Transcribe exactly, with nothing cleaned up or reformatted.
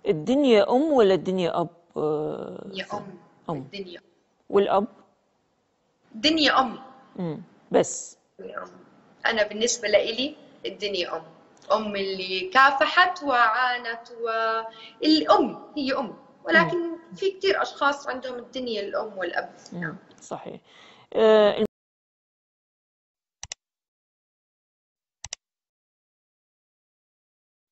الدنيا أم ولا الدنيا أب؟ آه، الدنيا في- أم. أم. الدنيا. والأب؟ الدنيا أم. مم. بس. الدنيا أم. أنا بالنسبة لإلي الدنيا أم. أم اللي كافحت وعانت، والأم هي أم، مم. ولكن في كتير أشخاص عندهم الدنيا الأم والأب. مم. نعم. صحيح. آه،